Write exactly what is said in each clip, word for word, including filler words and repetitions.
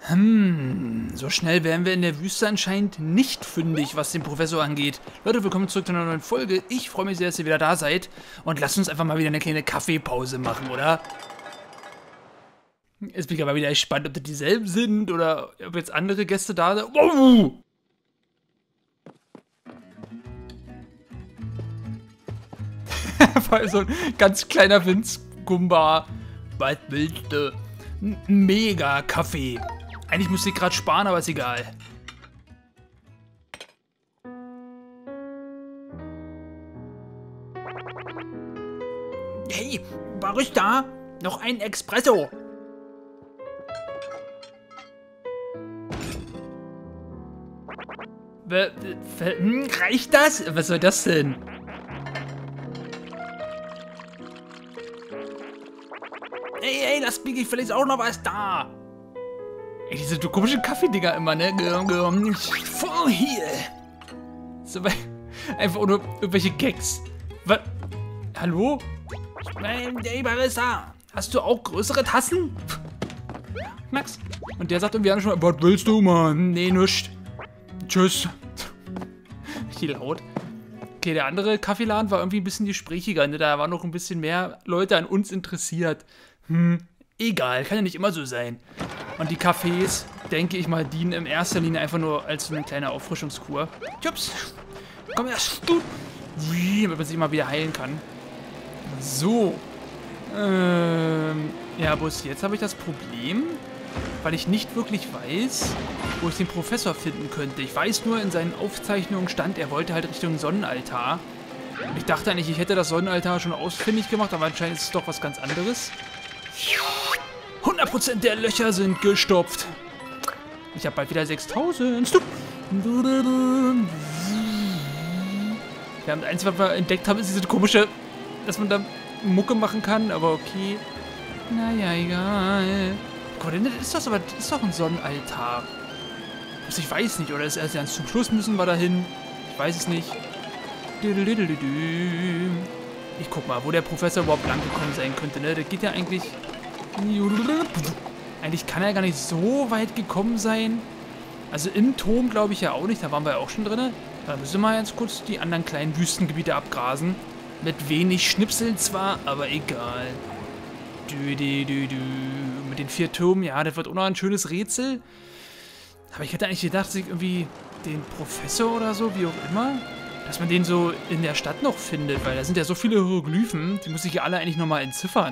Hm, so schnell wären wir in der Wüste anscheinend nicht fündig, was den Professor angeht. Leute, willkommen zurück zu einer neuen Folge. Ich freue mich sehr, dass ihr wieder da seid. Und lasst uns einfach mal wieder eine kleine Kaffeepause machen, oder? Jetzt bin ich aber wieder gespannt, ob das dieselben sind oder ob jetzt andere Gäste da sind. Wow! Vor allem so ein ganz kleiner Winzgumba. Was willst du? N Mega Kaffee. Eigentlich müsste ich gerade sparen, aber ist egal. Hey, Barista, noch ein Espresso. W hm, reicht das? Was soll das denn? Ey, ey, lass mich vielleicht auch noch was da. Ey, diese komischen Kaffeedinger immer, ne? Voll hier. So, einfach nur irgendwelche Gags. Was? Hallo? Hey, Barista, hast du auch größere Tassen? Max. Und der sagt irgendwie schon, was willst du, Mann? Nee, nischt. Tschüss. Richtig laut. Okay, der andere Kaffeeladen war irgendwie ein bisschen gesprächiger, ne? Da waren noch ein bisschen mehr Leute an uns interessiert. Hm, egal, kann ja nicht immer so sein. Und die Cafés, denke ich mal, dienen in erster Linie einfach nur als so eine kleine Auffrischungskur. Tschüss. Komm erst du. Damit man sich mal wieder heilen kann. So. Ähm, ja, bloß jetzt habe ich das Problem, weil ich nicht wirklich weiß, wo ich den Professor finden könnte. Ich weiß nur, in seinen Aufzeichnungen stand, er wollte halt Richtung Sonnenaltar. Ich dachte eigentlich, ich hätte das Sonnenaltar schon ausfindig gemacht, aber anscheinend ist es doch was ganz anderes. hundert Prozent der Löcher sind gestopft. Ich habe bald wieder sechstausend. Wir haben eins, was wir entdeckt haben, ist diese komische, dass man da Mucke machen kann, aber okay. Naja, egal. Guck mal, das ist doch, aber, das ist doch ein Sonnenaltar. Also ich weiß nicht, oder ist erst ganz zum Schluss müssen wir dahin? Ich weiß es nicht. Ich guck mal, wo der Professor überhaupt lang gekommen sein könnte, ne? Das geht ja eigentlich... Eigentlich kann er gar nicht so weit gekommen sein. Also im Turm glaube ich ja auch nicht, da waren wir ja auch schon drin. Da müssen wir mal ganz kurz die anderen kleinen Wüstengebiete abgrasen. Mit wenig Schnipseln zwar, aber egal. Dü, dü, dü, dü. Mit den vier Türmen, ja, das wird auch noch ein schönes Rätsel. Aber ich hätte eigentlich gedacht, dass ich irgendwie den Professor oder so, wie auch immer, dass man den so in der Stadt noch findet, weil da sind ja so viele Hieroglyphen, die muss ich ja alle eigentlich nochmal entziffern.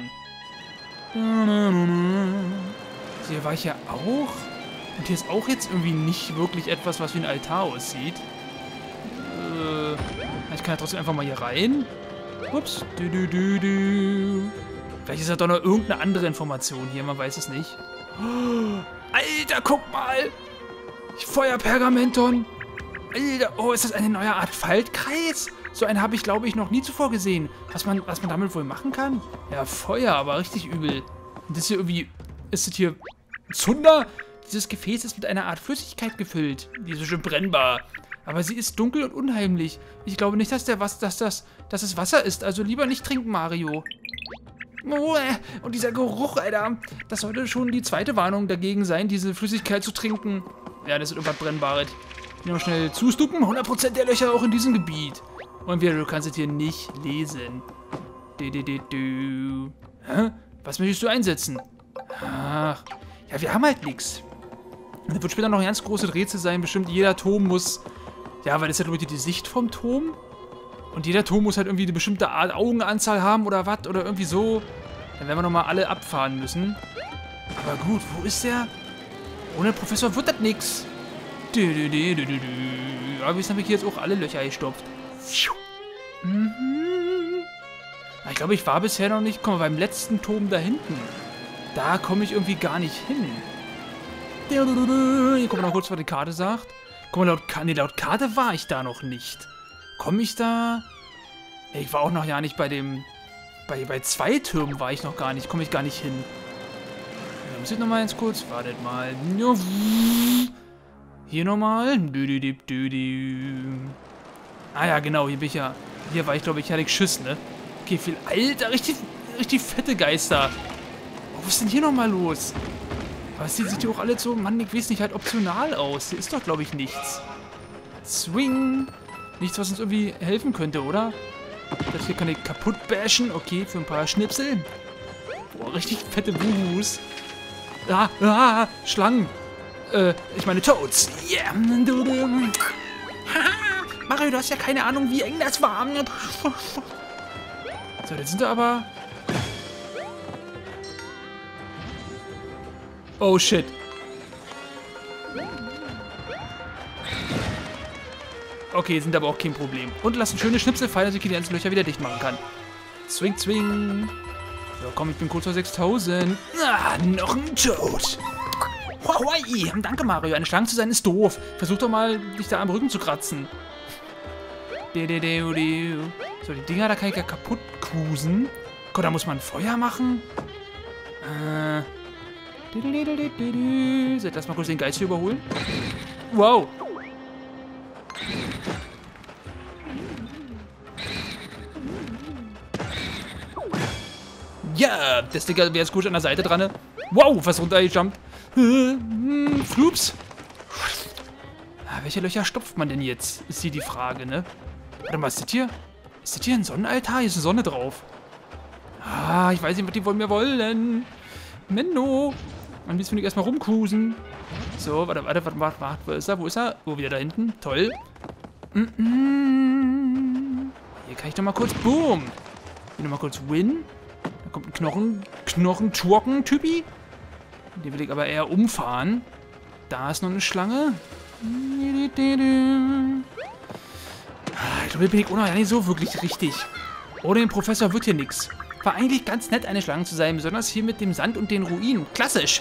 Hier war ich ja auch. Und hier ist auch jetzt irgendwie nicht wirklich etwas, was wie ein Altar aussieht. Äh, ich kann ja trotzdem einfach mal hier rein. Ups. Du, du, du, du. Vielleicht ist da doch noch irgendeine andere Information hier, man weiß es nicht. Oh, Alter, guck mal! Feuerpergamenton! Alter, oh, ist das eine neue Art Faltkreis? So einen habe ich, glaube ich, noch nie zuvor gesehen. Was man, was man damit wohl machen kann? Ja, Feuer, aber richtig übel. Und das hier irgendwie... Ist das hier... Zunder? Dieses Gefäß ist mit einer Art Flüssigkeit gefüllt. Die ist so schön brennbar. Aber sie ist dunkel und unheimlich. Ich glaube nicht, dass, der was, dass, das, dass es Wasser ist. Also lieber nicht trinken, Mario. Oh, und dieser Geruch, Alter. Das sollte schon die zweite Warnung dagegen sein, diese Flüssigkeit zu trinken. Ja, das ist irgendwas Brennbares. Noch schnell zustuppen. hundert Prozent der Löcher auch in diesem Gebiet. Und wieder, du kannst es hier nicht lesen. Du, du, du, du. Hä? Was möchtest du einsetzen? Ach. Ja, wir haben halt nichts. Das wird später noch ein ganz großes Rätsel sein. Bestimmt jeder Turm muss... Ja, weil das ist ja, glaube ich, die Sicht vom Turm. Und jeder Turm muss halt irgendwie eine bestimmte Art Augenanzahl haben oder was. Oder irgendwie so. Dann werden wir nochmal alle abfahren müssen. Aber gut, wo ist der? Ohne Professor wird das nix. Du, du, du, du, du, du. Aber jetzt habe ich hier jetzt auch alle Löcher gestopft. Mhm. Ich glaube, ich war bisher noch nicht... Guck mal, beim letzten Turm da hinten. Da komme ich irgendwie gar nicht hin. Hier guck mal noch kurz, was die Karte sagt. Guck mal, laut, nee, laut Karte war ich da noch nicht. Komme ich da... Ich war auch noch ja nicht bei dem... Bei, bei zwei Türmen war ich noch gar nicht. Komme ich gar nicht hin. Da muss ich nochmal ganz kurz... Wartet mal. Hier nochmal. Ah ja, genau. Hier bin ich ja... Hier war ich, glaube ich, hatte ich Schiss, ne? Okay, viel... Alter, richtig, richtig fette Geister. Oh, was ist denn hier nochmal los? Aber es sieht ja auch alle so, Mann, ich weiß nicht, halt optional aus. Hier ist doch, glaube ich, nichts. Swing. Nichts, was uns irgendwie helfen könnte, oder? Das hier kann ich kaputt bashen. Okay, für ein paar Schnipsel. Boah, richtig fette Buhus. Ah, ah, Schlangen. Äh, ich meine Toads. Yeah. Mario, du hast ja keine Ahnung, wie eng das war. So, jetzt sind wir aber... Oh, shit. Okay, sind aber auch kein Problem. Und lassen schöne Schnipsel fallen, dass ich die ganzen Löcher wieder dicht machen kann. Zwing, zwing. So, komm, ich bin kurz vor sechstausend. Ah, noch ein Toad. Hawaii. Danke, Mario. Eine Schlange zu sein ist doof. Versuch doch mal, dich da am Rücken zu kratzen. So, die Dinger, da kann ich ja kaputt cruisen. Gott, da muss man Feuer machen. Äh. So, lass mal kurz den Geist hier überholen. Wow. Ja, das Ding wäre jetzt gut an der Seite dran. Ne? Wow, fast runtergejumpt. Flups. Ah, welche Löcher stopft man denn jetzt? Ist hier die Frage, ne? Warte mal, ist das hier? Ist das hier ein Sonnenaltar? Hier ist eine Sonne drauf. Ah, ich weiß nicht, was die von mir wollen. Menno. Am liebsten will ich erstmal rumcruisen. So, warte, warte, warte, warte, warte. Wo ist er? Wo ist er? Oh, wieder da hinten. Toll. Mm -mm. Hier kann ich doch mal kurz. Boom. Hier nochmal kurz Win. Da kommt ein Knochen. Knochen-Twerken-Typi. Den will ich aber eher umfahren. Da ist noch eine Schlange. Ich glaube, hier bin ich auch noch nicht so wirklich richtig. Ohne den Professor wird hier nichts. War eigentlich ganz nett, eine Schlange zu sein, besonders hier mit dem Sand und den Ruinen. Klassisch.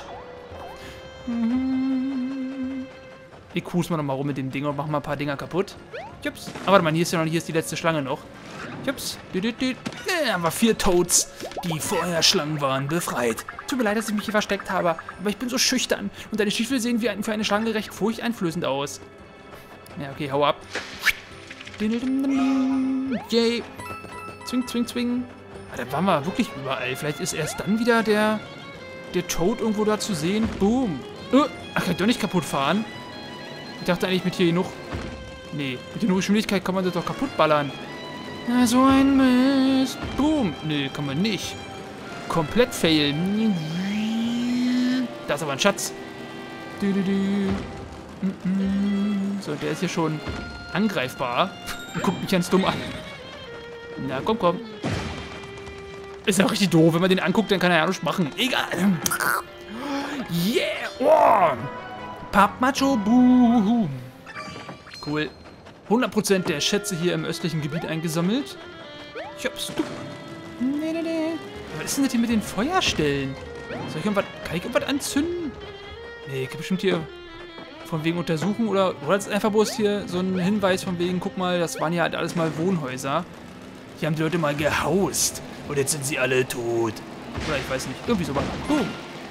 Ich cruise mal noch mal rum mit dem Ding und mach mal ein paar Dinger kaputt. Jups. Aber warte mal, hier ist ja noch, hier ist die letzte Schlange noch. Jups. Da haben wir vier Toads, die vorher Schlangen waren, befreit. Tut mir leid, dass ich mich hier versteckt habe, aber ich bin so schüchtern. Und deine Stiefel sehen wie ein, für eine Schlange recht furchteinflößend aus. Ja, okay, hau ab. Yay. Zwing, zwing, zwing. Da waren wir wirklich überall. Vielleicht ist erst dann wieder der, der Toad irgendwo da zu sehen. Boom. Uh, ach, kann ich doch nicht kaputt fahren? Ich dachte eigentlich mit hier genug... Nee, mit genug Geschwindigkeit kann man das doch kaputt ballern. Na, so ein Mist. Boom. Nee, kann man nicht. Komplett fail. Da ist aber ein Schatz. So, der ist hier schon angreifbar. Und guckt mich ganz dumm an. Na, komm, komm. Ist ja auch richtig doof. Wenn man den anguckt, dann kann er ja nichts machen. Egal. Yeah. Oh. Pappmacho. Buhu. Cool. hundert Prozent der Schätze hier im östlichen Gebiet eingesammelt. Ich hab's. Nee, nee, nee. Was ist denn das hier mit den Feuerstellen? Soll ich irgendwas, kann ich irgendwas anzünden? Nee, ich kann bestimmt hier von wegen untersuchen. Oder, oder ist einfach bloß hier so ein Hinweis von wegen, guck mal, das waren ja halt alles mal Wohnhäuser. Hier haben die Leute mal gehaust. Und jetzt sind sie alle tot. Oder ich weiß nicht. Irgendwie sowas. Boom.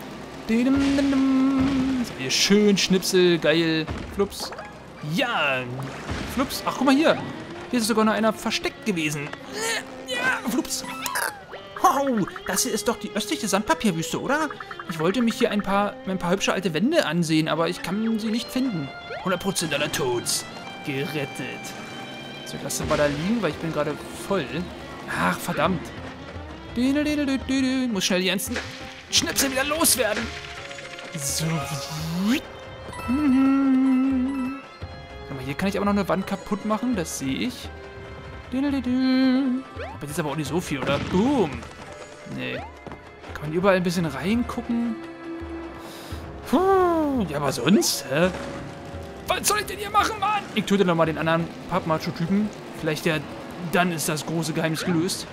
So, hier schön Schnipsel. Geil. Flups. Ja. Flups. Ach, guck mal hier. Hier ist sogar noch einer versteckt gewesen. Ja. Flups. Oh, das hier ist doch die östliche Sandpapierwüste, oder? Ich wollte mich hier ein paar, ein paar hübsche alte Wände ansehen, aber ich kann sie nicht finden. hundert Prozent aller Toads. Gerettet. So, lass das mal da liegen, weil ich bin gerade voll. Ach, verdammt. Muss schnell die ganzen Schnipsel wieder loswerden. So. Mhm. Hier kann ich aber noch eine Wand kaputt machen, das sehe ich. Aber das ist aber auch nicht so viel, oder? Boom. Nee. Kann man überall ein bisschen reingucken? Puh. Ja, aber sonst, hä? Was soll ich denn hier machen, Mann? Ich töte nochmal den anderen Pappmacho-Typen. Vielleicht der... Dann ist das große Geheimnis gelöst.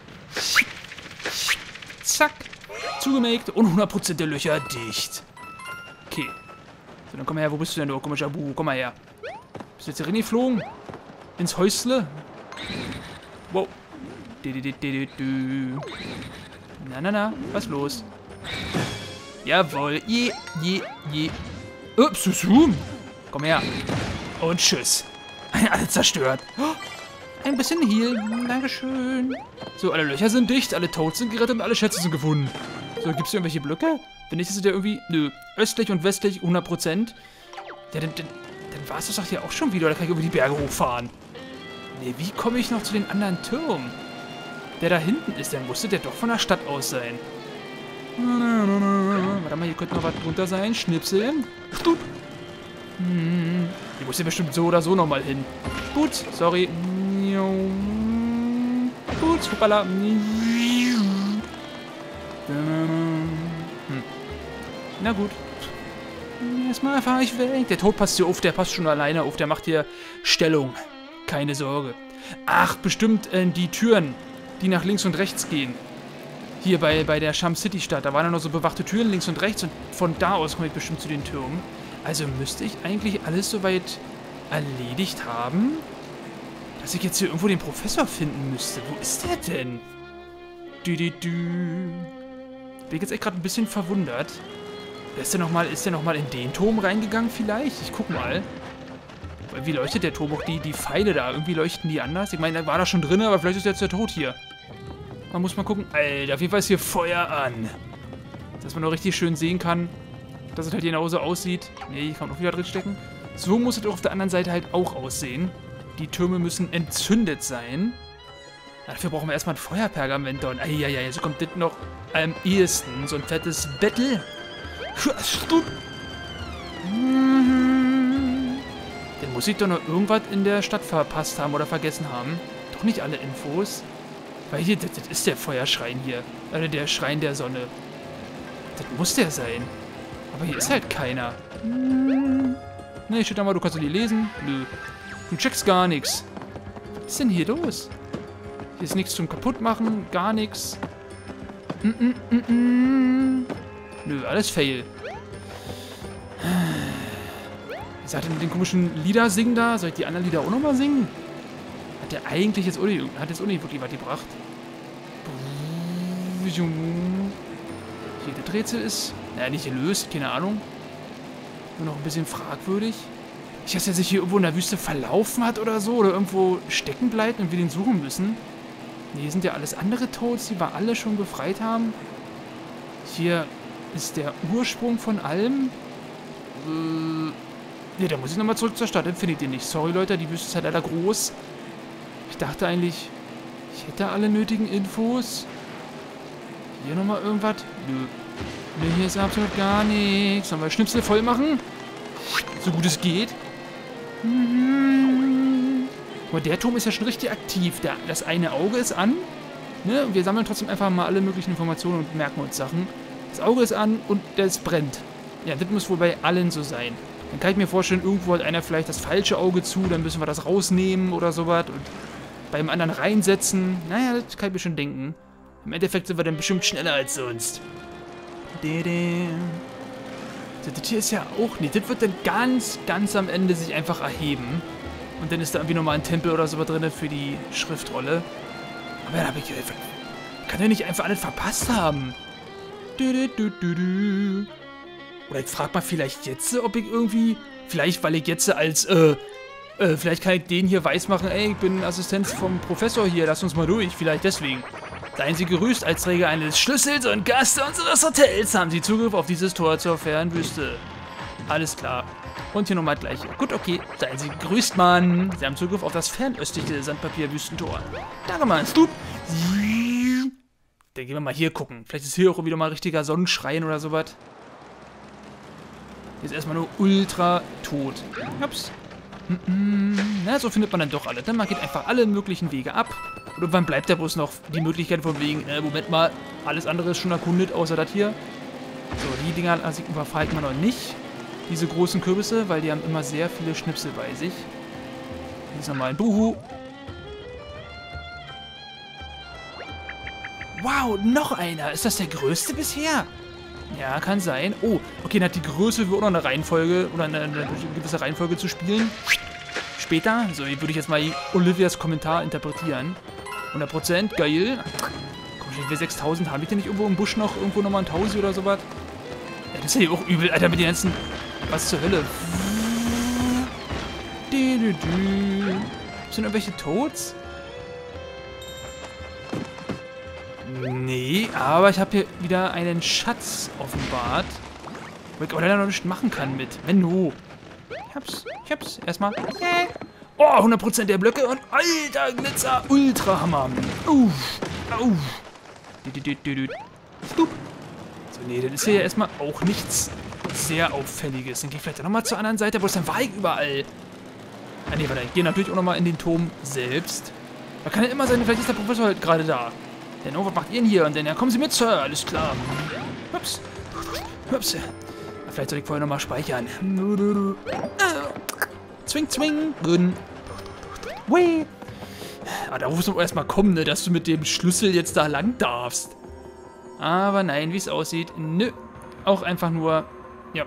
Zack. Zugemägt und hundert Prozent der Löcher dicht. Okay. So, dann komm mal her. Wo bist du denn, du komischer Buh? Komm mal her. Bist du jetzt hier reingeflogen? Ins Häusle? Wow. Na, na, na. Was ist los? Jawohl. Je, je, je. Ups, komm her. Und tschüss. Alles zerstört. Ein bisschen Heal. Dankeschön. So, alle Löcher sind dicht, alle Toads sind gerettet und alle Schätze sind gefunden. So, gibt es hier irgendwelche Blöcke? Wenn nicht, ist es ja irgendwie... Nö, östlich und westlich hundert Prozent. Ja, dann, dann, dann war es das doch hier auch schon wieder. Da kann ich über die Berge hochfahren. Nee, wie komme ich noch zu den anderen Türmen? Der da hinten ist, dann musste der doch von der Stadt aus sein. Warte mal, hier könnte noch was drunter sein. Schnipsel. Stup. Hm. Hier muss ja bestimmt so oder so nochmal hin. Gut, sorry. Gut, hoppala. Hm. Na gut. Erstmal fahre ich weg. Der Tod passt hier auf, der passt schon alleine auf. Der macht hier Stellung. Keine Sorge. Ach, bestimmt äh, die Türen, die nach links und rechts gehen. Hier bei, bei der Sham City Stadt. Da waren ja noch so bewachte Türen links und rechts. Und von da aus komme ich bestimmt zu den Türmen. Also müsste ich eigentlich alles soweit erledigt haben, dass ich jetzt hier irgendwo den Professor finden müsste. Wo ist der denn? Du, du, du. Bin jetzt echt gerade ein bisschen verwundert. Ist der nochmal noch mal in den Turm reingegangen vielleicht? Ich guck mal. Wie leuchtet der Turm? Auch die, die Pfeile da. Irgendwie leuchten die anders. Ich meine, da war da schon drin, aber vielleicht ist jetzt der Tod hier. Man muss mal gucken. Alter, auf jeden Fall ist hier Feuer an. Dass man noch richtig schön sehen kann, dass es halt genauso aussieht. Nee, ich kann auch wieder drin stecken. So muss es auf der anderen Seite halt auch aussehen. Die Türme müssen entzündet sein. Dafür brauchen wir erstmal ein Feuerpergament. Eieiei, so kommt das noch am ehesten. So ein fettes Battle. Dann muss ich doch noch irgendwas in der Stadt verpasst haben oder vergessen haben. Doch nicht alle Infos. Weil hier, das, das ist der Feuerschrein hier. Also der Schrein der Sonne. Das muss der sein. Aber hier ist halt keiner. Ne, steht da mal, du kannst doch nicht lesen. Nö. Du checkst gar nichts. Was ist denn hier los? Hier ist nichts zum Kaputtmachen, gar nichts. Mm -mm -mm -mm. Nö, alles Fail. Wie sagt denn den komischen Lieder singen da? Soll ich die anderen Lieder auch nochmal singen? Hat der eigentlich jetzt auch nicht, hat jetzt auch nicht wirklich was gebracht? Hier, das Rätsel ist, naja, nicht gelöst, keine Ahnung. Nur noch ein bisschen fragwürdig. Ich weiß, dass er sich hier irgendwo in der Wüste verlaufen hat oder so, oder irgendwo stecken bleibt und wir den suchen müssen. Nee, sind ja alles andere Toads, die wir alle schon befreit haben. Hier ist der Ursprung von allem. Äh, ne, da muss ich nochmal zurück zur Stadt, den findet ihr nicht. Sorry, Leute, die Wüste ist halt leider groß. Ich dachte eigentlich, ich hätte alle nötigen Infos. Hier nochmal irgendwas? Nö. Nö, hier ist absolut gar nichts. Sollen wir Schnipsel voll machen? So gut es geht. Mhm. Aber der Turm ist ja schon richtig aktiv. Der, das eine Auge ist an. Ne? Wir sammeln trotzdem einfach mal alle möglichen Informationen und merken uns Sachen. Das Auge ist an und das brennt. Ja, das muss wohl bei allen so sein. Dann kann ich mir vorstellen, irgendwo hat einer vielleicht das falsche Auge zu, dann müssen wir das rausnehmen oder sowas und beim anderen reinsetzen. Naja, das kann ich mir schon denken. Im Endeffekt sind wir dann bestimmt schneller als sonst. Das hier ist ja auch nicht. Das wird dann ganz, ganz am Ende sich einfach erheben. Und dann ist da irgendwie nochmal ein Tempel oder so drin für die Schriftrolle. Aber dann habe ich... Kann der nicht einfach alles verpasst haben? Oder ich frage mal vielleicht jetzt, ob ich irgendwie... Vielleicht, weil ich jetzt als... Äh, äh, vielleicht kann ich den hier weismachen, ey, ich bin Assistent vom Professor hier, lass uns mal durch. Vielleicht deswegen. Seien Sie gerüßt, als Träger eines Schlüssels und Gast unseres Hotels haben Sie Zugriff auf dieses Tor zur Fernwüste. Alles klar. Und hier nochmal gleich. Gut, okay. Seien Sie gegrüßt, Mann. Sie haben Zugriff auf das fernöstliche Sandpapier-Wüstentor. Danke, Mann. Stup. Dann gehen wir mal hier gucken. Vielleicht ist hier auch wieder mal ein richtiger Sonnenschrein oder sowas. Hier ist erstmal nur ultra tot. Ups. Na, so findet man dann doch alle. Dann man geht einfach alle möglichen Wege ab. Und irgendwann bleibt ja bloß noch die Möglichkeit von wegen, äh, Moment mal, alles andere ist schon erkundet, außer das hier. So, die Dinger also überfallen man noch nicht. Diese großen Kürbisse, weil die haben immer sehr viele Schnipsel bei sich. Hier ist nochmal ein Buhu. Wow, noch einer. Ist das der größte bisher? Ja, kann sein. Oh, okay, dann hat die Größe auch noch eine Reihenfolge oder eine, eine gewisse Reihenfolge zu spielen. Später. So, hier würde ich jetzt mal Olivias Kommentar interpretieren. hundert Prozent, geil. Komm, ich will sechstausend. Habe ich denn nicht irgendwo im Busch noch irgendwo nochmal ein Tausi oder sowas? Ja, das ist ja hier auch übel, Alter, mit den ganzen... Was zur Hölle? Sind irgendwelche Toads? Nee, aber ich habe hier wieder einen Schatz offenbart. Wo ich aber leider noch nichts machen kann mit. Menno. Ich hab's. Ich hab's. Erstmal. Yeah. Oh, hundert Prozent der Blöcke und alter Glitzer. Ultrahammer. Uff. Uff. So, nee, das ist hier ja erstmal auch nichts sehr Auffälliges. Dann gehe ich vielleicht nochmal zur anderen Seite, wo es dann war ich überall. Ah, nee, warte, ich gehe natürlich auch nochmal in den Turm selbst. Da kann ja immer sein, vielleicht ist der Professor halt gerade da. Denn, oh, was macht ihr denn hier? Und dann, ja, kommen Sie mit, Sir, alles klar. Ups. Ups. Vielleicht soll ich vorher nochmal speichern. Zwing, zwing. Wee. Ah, da musst du erstmal kommen, ne, dass du mit dem Schlüssel jetzt da lang darfst. Aber nein, wie es aussieht, nö. Auch einfach nur, ja.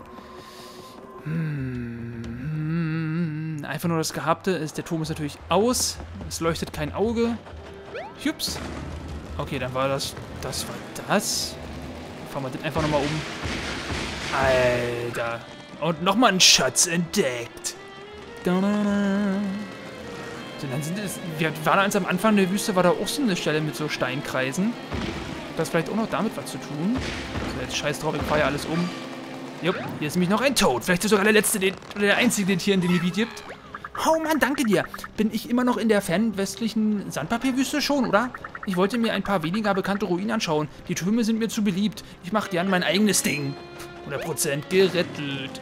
Hm, einfach nur das Gehabte ist, der Turm ist natürlich aus. Es leuchtet kein Auge. Jups. Okay, dann war das, das war das. Fahren wir den einfach nochmal um. Alter. Und nochmal ein Schatz entdeckt. Da, da, da. So, dann sind es, wir waren ganz am Anfang der Wüste, war da auch so eine Stelle mit so Steinkreisen. Das vielleicht auch noch damit was zu tun. So, jetzt scheiß drauf, ich fahre ja alles um. Jupp, hier ist nämlich noch ein Toad. Vielleicht ist sogar der letzte, den, oder der einzige, den es hier in dem Gebiet gibt. Oh Mann, danke dir. Bin ich immer noch in der fernwestlichen Sandpapierwüste schon, oder? Ich wollte mir ein paar weniger bekannte Ruinen anschauen. Die Türme sind mir zu beliebt. Ich mache gern mein eigenes Ding. hundert Prozent gerettet.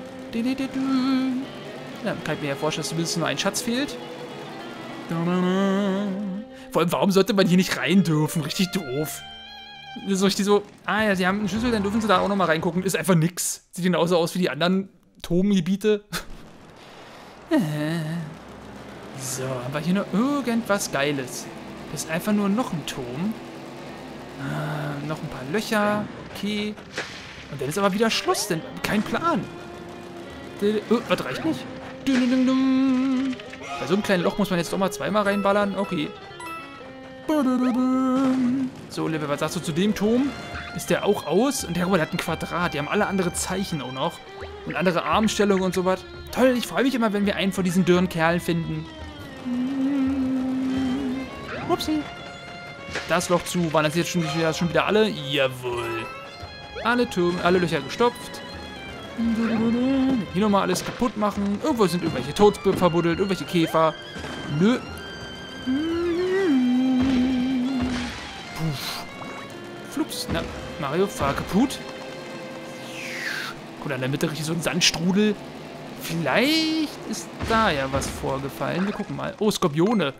Ja, kann ich mir ja vorstellen, dass zumindest nur ein Schatz fehlt. Vor allem, warum sollte man hier nicht rein dürfen? Richtig doof. Das ist richtig so, ah ja, sie haben einen Schlüssel, dann dürfen sie da auch nochmal reingucken. Ist einfach nix. Sieht genauso aus wie die anderen Turmgebiete. So, haben wir hier noch irgendwas Geiles. Das ist einfach nur noch ein Turm. Ah, noch ein paar Löcher. Okay. Und dann ist aber wieder Schluss, denn kein Plan. Oh, was reicht nicht? Bei so einem kleinen Loch muss man jetzt doch mal zweimal reinballern. Okay. So, Level, was sagst du zu dem Turm? Ist der auch aus? Und der, der hat ein Quadrat. Die haben alle andere Zeichen auch noch. Und andere Armstellungen und sowas. Toll, ich freue mich immer, wenn wir einen von diesen dürren Kerlen finden. Upsi. Das Loch zu. Waren das jetzt schon wieder, schon wieder alle? Jawohl. Alle Türme, alle Löcher gestopft. Hier nochmal alles kaputt machen. Irgendwo sind irgendwelche Toads verbuddelt, irgendwelche Käfer. Nö. Puff. Flups. Na, Mario, fahr kaputt. Guck, an der Mitte richtig so ein Sandstrudel. Vielleicht ist da ja was vorgefallen. Wir gucken mal. Oh, Skorpione.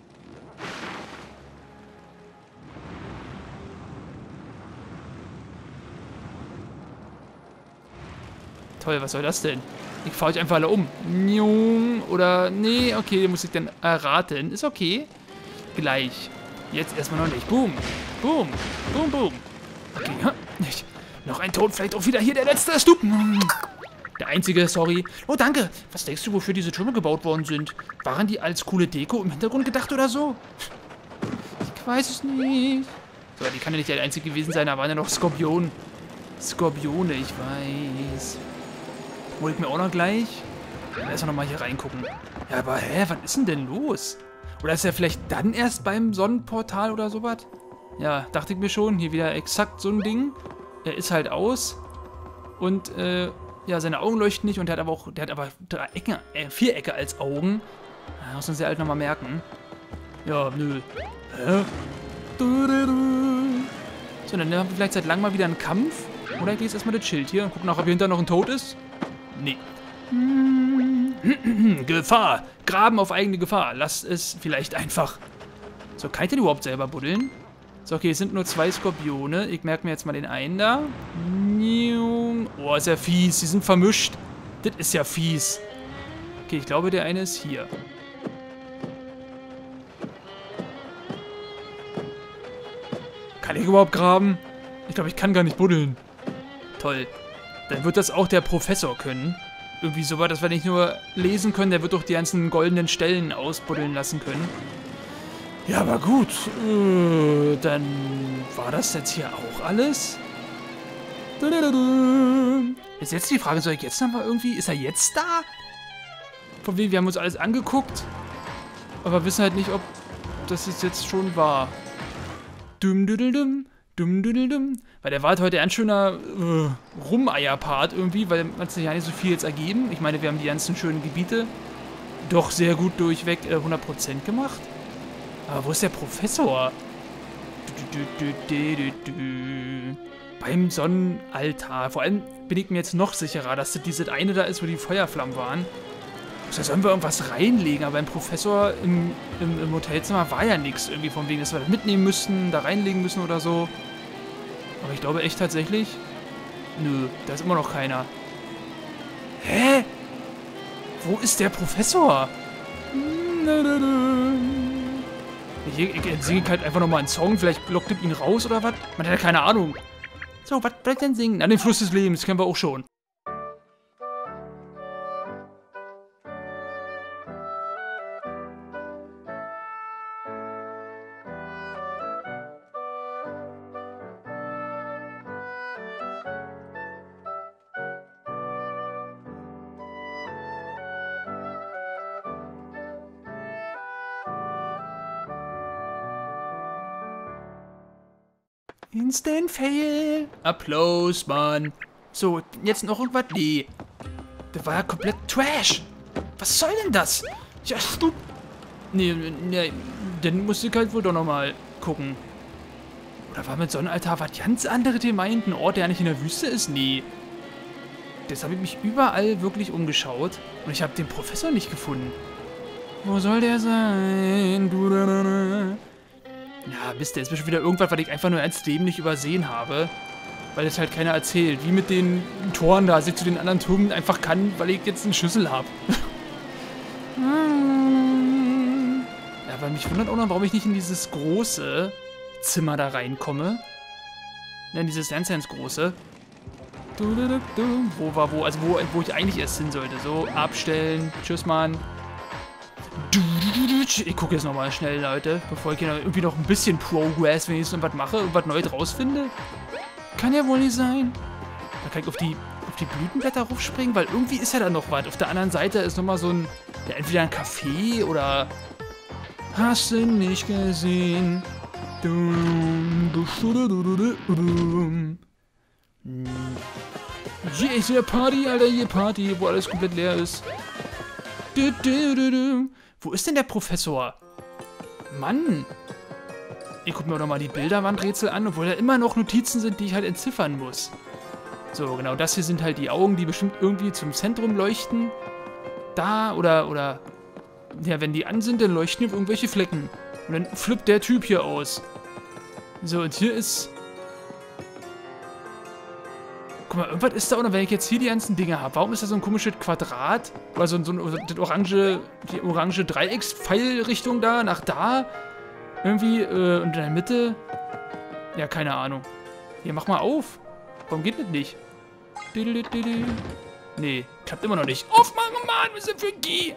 Toll, was soll das denn? Ich fahre euch einfach alle um. Oder, nee, okay, muss ich dann erraten. Ist okay. Gleich. Jetzt erstmal noch nicht. Boom. Boom. Boom, boom. Okay, nicht. Noch ein Tod, vielleicht auch wieder hier der letzte. Ist du. Der einzige, sorry. Oh, danke. Was denkst du, wofür diese Türme gebaut worden sind? Waren die als coole Deko im Hintergrund gedacht oder so? Ich weiß es nicht. So, die kann ja nicht der einzige gewesen sein. Da waren ja noch Skorpion. Skorpione, ich weiß. Hol ich mir auch noch gleich. Erst noch mal hier reingucken. Ja, aber hä, was ist denn denn los? Oder ist er vielleicht dann erst beim Sonnenportal oder sowas? Ja, dachte ich mir schon. Hier wieder exakt so ein Ding. Er ist halt aus. Und, äh, ja, seine Augen leuchten nicht. Und der hat aber auch, der hat aber drei Ecken, äh, Vierecke als Augen. Da muss man sich halt nochmal merken. Ja, nö. Hä? So, dann haben wir vielleicht seit langem mal wieder einen Kampf. Oder ich lese erstmal das Schild hier und gucke nach, ob hier hinter noch ein Tod ist. Nee. Gefahr. Graben auf eigene Gefahr. Lass es vielleicht einfach. So, kann ich denn überhaupt selber buddeln? So, okay, es sind nur zwei Skorpione. Ich merke mir jetzt mal den einen da. Oh, ist ja fies. Die sind vermischt. Das ist ja fies. Okay, ich glaube, der eine ist hier. Kann ich überhaupt graben? Ich glaube, ich kann gar nicht buddeln. Toll. Dann wird das auch der Professor können. Irgendwie so war, dass wir nicht nur lesen können, der wird doch die ganzen goldenen Stellen ausbuddeln lassen können. Ja, aber gut. Äh, dann war das jetzt hier auch alles? Ist jetzt die Frage, soll ich jetzt nochmal irgendwie... Ist er jetzt da? Von wem? Wir haben uns alles angeguckt. Aber wissen halt nicht, ob das jetzt schon war. Dum, dum, dum, dum, dum, dum. Weil der war halt heute ein schöner äh, Rumeierpart irgendwie, weil man sich ja nicht so viel jetzt ergeben. Ich meine, wir haben die ganzen schönen Gebiete doch sehr gut durchweg äh, hundert Prozent gemacht. Aber wo ist der Professor? Du, du, du, du, du, du. Beim Sonnenaltar. Vor allem bin ich mir jetzt noch sicherer, dass das dieses eine da ist, wo die Feuerflammen waren. Da sollen wir irgendwas reinlegen, aber beim Professor im, im, im Hotelzimmer war ja nichts irgendwie von wegen, dass wir das mitnehmen müssten, da reinlegen müssen oder so. Aber ich glaube echt tatsächlich, nö, da ist immer noch keiner. Hä? Wo ist der Professor? Ich, ich, ich singe halt einfach nochmal einen Song, vielleicht lockt es ihn raus oder was? Man hat ja keine Ahnung. So, was soll ich denn singen? An den Fluss des Lebens, kennen wir auch schon. Instant Fail. Applaus, Mann. So, jetzt noch irgendwas? Nee. Das war ja komplett Trash. Was soll denn das? Ja, du... Nee, nee, dann musste ich halt wohl doch nochmal gucken. Oder war mit Sonnenaltar was ganz anderes gemeint? Ein Ort, der ja nicht in der Wüste ist? Nee. Jetzt habe ich mich überall wirklich umgeschaut und ich habe den Professor nicht gefunden. Wo soll der sein? Du, da, da, da. Ja, Mist, der ist bestimmt wieder irgendwas, was ich einfach nur ernst Leben nicht übersehen habe. Weil das halt keiner erzählt. Wie mit den Toren da, dass ich zu den anderen Türmen einfach kann, weil ich jetzt einen Schlüssel habe. Ja, weil mich wundert auch noch, warum ich nicht in dieses große Zimmer da reinkomme. Nein, dieses ganz, ganz große. Du, du, du, du. Wo war wo? Also wo, wo ich eigentlich erst hin sollte. So, abstellen. Tschüss, Mann. Ich gucke jetzt nochmal schnell, Leute, bevor ich hier irgendwie noch ein bisschen Progress, wenn ich so was mache, irgendwas Neues rausfinde. Kann ja wohl nicht sein. Da kann ich auf die, auf die Blütenblätter raufspringen, weil irgendwie ist ja da noch was. Auf der anderen Seite ist nochmal so ein, ja, entweder ein Café oder... Hast du nicht gesehen? Hier ist ja Party, Alter, hier Party, wo alles komplett leer ist. Du, du, du, du. Wo ist denn der Professor? Mann. Ich gucke mir doch mal die Bilderwandrätsel an, obwohl da immer noch Notizen sind, die ich halt entziffern muss. So, genau, das hier sind halt die Augen, die bestimmt irgendwie zum Zentrum leuchten. Da, oder, oder... Ja, wenn die an sind, dann leuchten hier irgendwelche Flecken. Und dann flippt der Typ hier aus. So, und hier ist... Guck mal, irgendwas ist da, oder wenn ich jetzt hier die ganzen Dinge habe, warum ist da so ein komisches Quadrat? Oder so, so ein, das orange, die orange Dreieckspfeilrichtung da, nach da? Irgendwie, äh, und in der Mitte? Ja, keine Ahnung. Hier, mach mal auf. Warum geht das nicht? Nee, klappt immer noch nicht. Aufmachen, Mann, wir sind für G.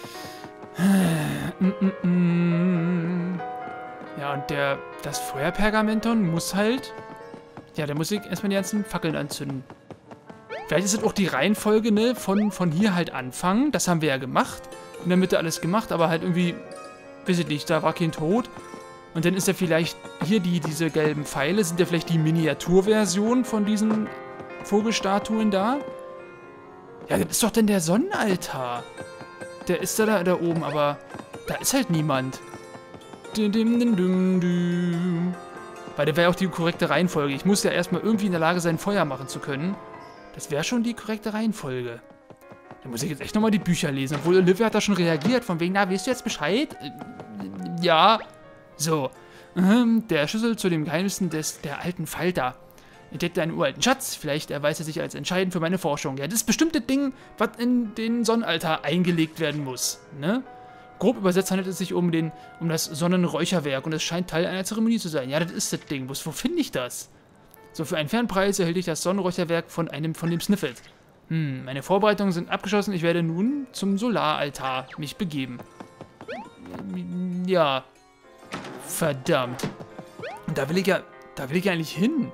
Ja, und der, das Feuerpergamenton muss halt... Ja, da muss ich erstmal die ganzen Fackeln anzünden. Vielleicht ist es auch die Reihenfolge, ne, von, von hier halt anfangen. Das haben wir ja gemacht. In der Mitte alles gemacht, aber halt irgendwie, weiß ich nicht, da war kein Tod. Und dann ist ja vielleicht hier die, diese gelben Pfeile, sind ja vielleicht die Miniaturversion von diesen Vogelstatuen da. Ja, das ist doch denn der Sonnenaltar. Der ist da, da, da oben, aber da ist halt niemand. Dim, dim, dim, dim, dim. Weil das wäre auch die korrekte Reihenfolge. Ich muss ja erstmal irgendwie in der Lage sein, Feuer machen zu können. Das wäre schon die korrekte Reihenfolge. Da muss ich jetzt echt nochmal die Bücher lesen. Obwohl Olivia hat da schon reagiert. Von wegen, na, weißt du jetzt Bescheid? Äh, ja. So. Ähm, der Schlüssel zu den Geheimnissen des, der alten Falter. Entdeckte einen uralten Schatz. Vielleicht erweist er sich als entscheidend für meine Forschung. Ja, das ist bestimmt das Ding, was in den Sonnenaltar eingelegt werden muss. Ne? Grob übersetzt handelt es sich um, den, um das Sonnenräucherwerk und es scheint Teil einer Zeremonie zu sein. Ja, das ist das Ding. Wo, wo finde ich das? So, für einen Fernpreis erhielt ich das Sonnenräucherwerk von einem von dem Sniffet. Hm, meine Vorbereitungen sind abgeschlossen. Ich werde nun zum Solaraltar mich begeben. Ja. Verdammt. Und da will ich ja, da will ich ja eigentlich hin.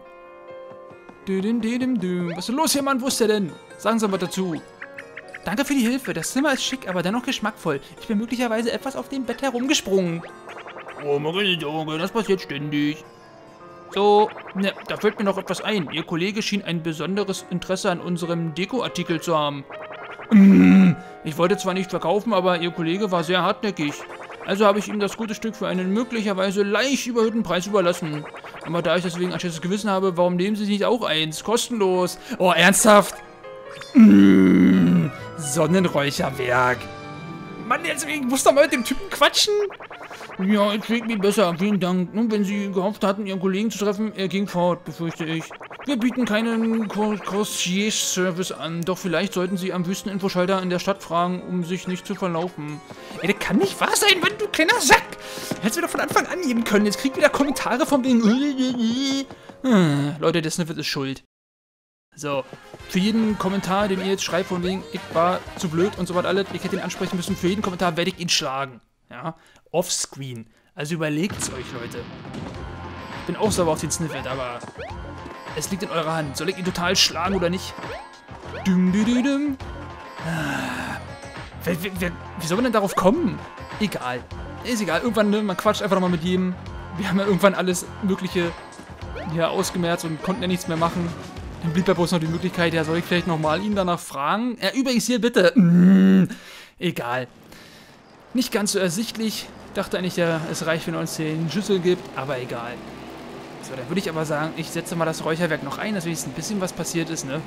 Was ist denn los hier, Mann? Wo ist der denn? Sagen Sie mal dazu. Danke für die Hilfe. Das Zimmer ist schick, aber dennoch geschmackvoll. Ich bin möglicherweise etwas auf dem Bett herumgesprungen. Oh, meine Augen, das passiert ständig. So, ne, da fällt mir noch etwas ein. Ihr Kollege schien ein besonderes Interesse an unserem Dekoartikel zu haben. Mm, ich wollte zwar nicht verkaufen, aber Ihr Kollege war sehr hartnäckig. Also habe ich ihm das gute Stück für einen möglicherweise leicht überhöhten Preis überlassen. Aber da ich deswegen ein schlechtes Gewissen habe, warum nehmen Sie nicht auch eins? Kostenlos. Oh, ernsthaft? Mm, Sonnenräucherwerk. Mann, jetzt ich muss doch mal mit dem Typen quatschen. Ja, es klingt mir besser. Vielen Dank. Nun, wenn Sie gehofft hatten, Ihren Kollegen zu treffen, er ging fort, befürchte ich. Wir bieten keinen Concierge-Service an, doch vielleicht sollten Sie am Wüsteninfoschalter in der Stadt fragen, um sich nicht zu verlaufen. Ey, das kann nicht wahr sein, Mann, du kleiner Sack! Hättest du doch von Anfang an geben können. Jetzt kriegt wieder Kommentare von wegen... Hm, Leute, der Sniffet ist schuld. So, für jeden Kommentar, den ihr jetzt schreibt, von wegen, ich war zu blöd und so was alles, ich hätte ihn ansprechen müssen, für jeden Kommentar werde ich ihn schlagen. Ja, offscreen. Also überlegt's euch, Leute. Ich bin auch sauer auf den Sniffet, aber es liegt in eurer Hand. Soll ich ihn total schlagen oder nicht? Dum, dum, dum, dum. Ah. Wer, wer, wer, wie soll man denn darauf kommen? Egal. Ist egal. Irgendwann, ne, man quatscht einfach nochmal mit jedem. Wir haben ja irgendwann alles Mögliche hier ausgemerzt und konnten ja nichts mehr machen. Dann blieb ja bloß noch die Möglichkeit, ja, soll ich vielleicht nochmal ihn danach fragen? Ja, übrigens hier bitte. Mm, egal. Nicht ganz so ersichtlich. Dachte eigentlich, ja, es reicht, wenn er uns den Schlüssel gibt, aber egal. So, dann würde ich aber sagen, ich setze mal das Räucherwerk noch ein, dass wenigstens ein bisschen was passiert ist, ne?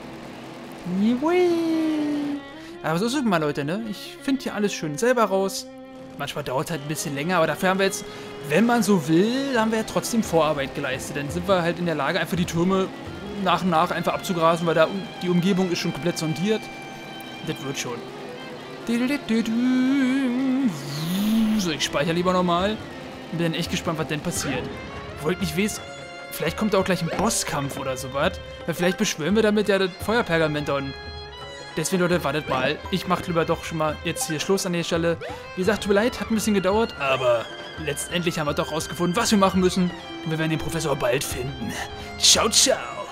Aber so ist es mal, Leute, ne? Ich finde hier alles schön selber raus. Manchmal dauert es halt ein bisschen länger, aber dafür haben wir jetzt, wenn man so will, haben wir ja trotzdem Vorarbeit geleistet. Dann sind wir halt in der Lage, einfach die Türme nach und nach einfach abzugrasen, weil da die Umgebung ist schon komplett sondiert. Das wird schon. So, ich speichere lieber nochmal. Und bin dann echt gespannt, was denn passiert. Wollt nicht wissen, vielleicht kommt da auch gleich ein Bosskampf oder sowas. Weil vielleicht beschwören wir damit ja das Feuerpergament dann. Deswegen, Leute, wartet mal. Ich mache lieber doch schon mal jetzt hier Schluss an der Stelle. Wie gesagt, tut mir leid, hat ein bisschen gedauert, aber letztendlich haben wir doch rausgefunden, was wir machen müssen. Und wir werden den Professor bald finden. Ciao, ciao.